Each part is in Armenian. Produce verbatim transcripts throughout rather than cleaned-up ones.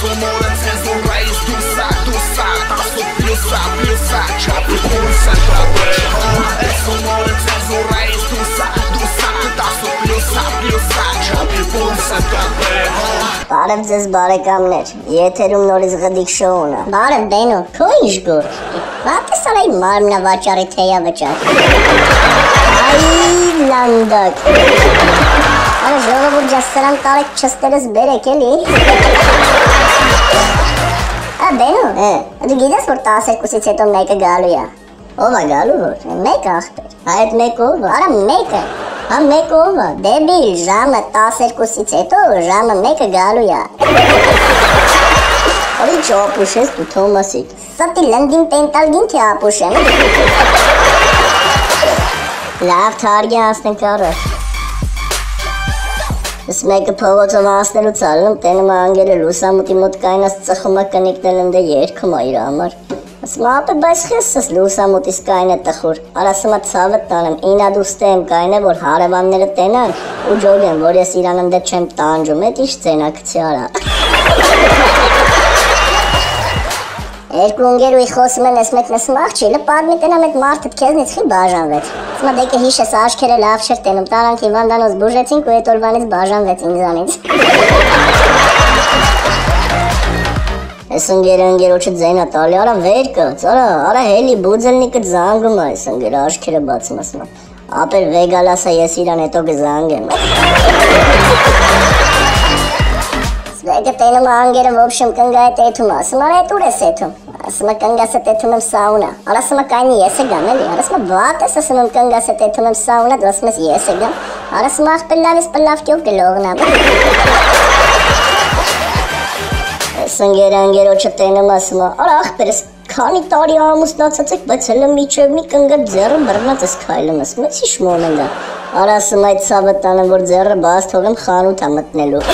Eso more than cenzura is dusa, dusa. Tasso pilsa, pilsa, čapi pulsa, dobre. Eso more than cenzura is dusa, dusa. Tasso pilsa, pilsa, čapi pulsa, dobre. Բարև ձեզ բարեկամներ, եթերում նորից Ղդիկ շոուն է։ Բարև Բենո, քո ինչ գործ։ Վատես արայ մարմնավաճառի թեյա վճար։ Այ լանդակ։ Արա ժողովուրդ ջան, սրան տարեք չստերս բերեք էլի։ Ա Բենո, դու գիտես որ տասներկուսից հետո մեկը գալու է։ Ով է գալու որ։ Մեկը ախպեր։ Այդ մեկը ով է։ Արա մեկը։ Հա մեկը ով է։ Դեբիլ, ժամը տասներկուսից հետո ժամը մեկը գալու է։ Արի չապուշես դու Թոմասի։ Սատի լնդին տենտալգին թե ապուշեմ։ Լավ թարգի անցնենք առաջ։ Ես մեկը փողոցով անցնելուց ալնում տենում է անգերը լուսամուտի մոտ կայնած ծխում է կնիկնել ընդ երգում է իր համար։ Ասում ապե բայց խեսս լուսամուտիս կայնը տխուր։ Արասում է ցավը տանեմ, ինա դուստեմ կայնը որ հարևանները տենան ու ջոգեն որ ես իրան ընդ չեմ տանջում, էդ ինչ ծենակցի արա։ Երկու ընկերուի խոսում են ես մեկն ասում աղջի, լը պատմի տենամ էդ մարդըդ քեզնից խի բաժանվեց։ Ասում է դեկը հիշես աչքերը լավ չէր տենում, տարանք հիվանդանոց բուժեցինք ու էդ օրվանից բաժանվեց ինձանից։ Ես ընկերը ընկերոջը ձենա տալի, արա վեր կաց, արա, արա հելի բուձելնիկը զանգում է, ես ընկերը աչքերը բացում ասում է, ապեր վեգալ ասա ես իրան հետո կզանգեմ։ Վեգը տենում է անգերը ոբշում կնգա է տեթում, ասում արա էտ ուր ես էթում, ասում է կնգաս է տեթում եմ սաունա, արա ասում է կայնի ես է գամ էլի, արա ասում է վատ ես ասում եմ կնգաս է տեթում եմ սաունա, դու ասում ես ես է գամ, արա ասում է աղպել լավ ես պլավկյով գլողնամ։ Սնգերը ընկերոջը տենում ասում է, արա աղպերս քանի տարի ամուսնացած եք, բայց հələ միջև մի կնգար ձեռը բռնած ես քայլում, ասում ես ի՞նչ մոմենտ է։ Արա ասում այդ ցավը տանեմ որ ձեռը բաց թողեմ խանութ է մտնելու։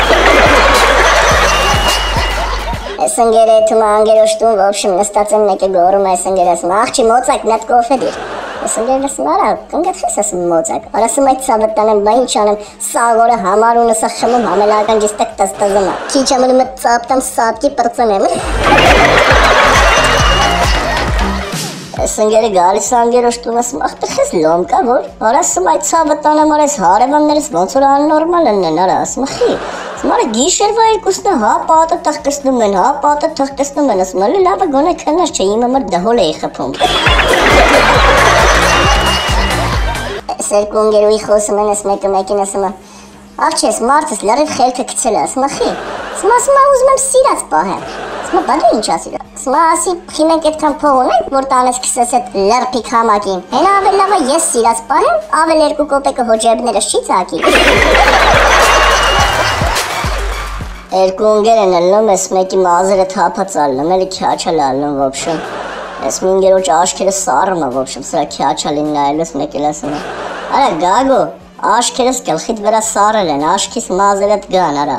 Այս ընկերը էթում է անգերոջ տուն, ոբշում նստած են մեկը գորում է, այս ընկերը ասում աղջի մոծակ մի հատ կոֆե դիր։ Այս ընկերն ասում արա կնգատ խես ասում մոծակ, արա ասում այդ ցավը տանեմ բա ինչ անեմ, սաղորը համարունը սա խմում համելական ջիստակ տստզում է, քիչ ամնում է ծապտամ սատկի պրծնեմ։ Այս ընկերը գալիս անգերոջ տուն ասում աղբեր խես լոմ կա որ, արա ասում այդ ցավը տանեմ արա այս հարևաններս ոնց որ աննորմալ են արա ասում խի, ասում արա գիշերվա երկուսն է հա պատը թղկստնում են, հա պատը թղկստնում են, ասում ալի լավը գոնե քնած չէ իմ համար դհոլ էի խփում։ Այս երկու ընկերուի խոսում են ես մեկը մեկին ասում է աղջի ես մարդս լրիվ խելքը գցել է, ասում խի, ասում ասում ուզում եմ սիրած պահեմ, ասում բա դու ինչ ասիր, ասում ասի խի մենք այդքան փող ունենք որ տանես քսես այդ լրփիկ համակին, հեն ավել լավ է ես սիրած պահեմ, ավել երկու կոպեկը հո ջեբներս չի ծակի։ Երկու ընկեր են ելնում, ես մեկի մազերը թափած ալնում, էլի քյաչալ ալնում ոբշում, ես մի ընկերոջ աշքերը սառում է ոբշում, սրա քյաչալին նայելուս մեկ էլ ասում է, արա գագո, աշքերս գլխիդ վրա սառել են, աշքիս մազերդ գան, արա։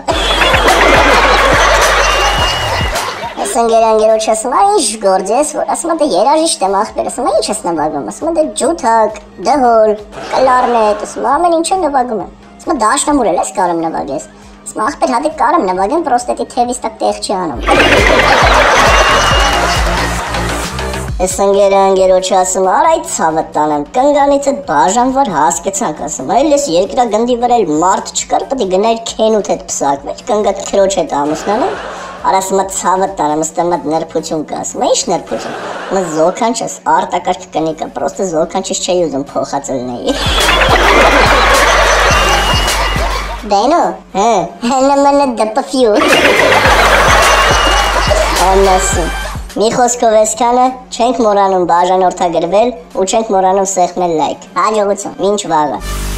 Ես ընկերը ընկերոջ ասում, արա ինչ գործ ես, որ ասում է դե երաժիշտ եմ աղբեր, ասում է ինչ ես նվագում, ասում է դե ջութակ, դհոլ, կլարնետ, ասում է ամեն ինչ է նվագում եմ, ասում է դաշնամուր էլ ես կարում նվագես։ Ասում աղբեր հատիկ կարեմ նվագեմ, պրոստետի թևիս տակ տեղ չի անում։ Ես ընկերը ընկերոջը ասում արա այդ ցավը տանեմ, կնգանից էդ բաժանվար հասկացանք ասում, այլ ես երկրագնդի վրա էլ մարդ չկար, պետք է գնայր քենուտ հետ պսակվեր, կնգատ քրոջ հետ ամուսնանալ, արա ասում ցավը տանեմ, ըստեմ այդ նրբություն կա, ասում ինչ նրբություն, մը զոքանչես, արտակարգ կնիկը, պրոստը զոքանչես չէի ուզում փոխածելնեի։ Բենո, հե, հենը դպֆյու։ Անասում, մի խոսքով էսքանը, չենք մորանում բաժանորդագրվել ու չենք մորանում սեղմել լայք։ Հաջողություն, մինչ վաղը։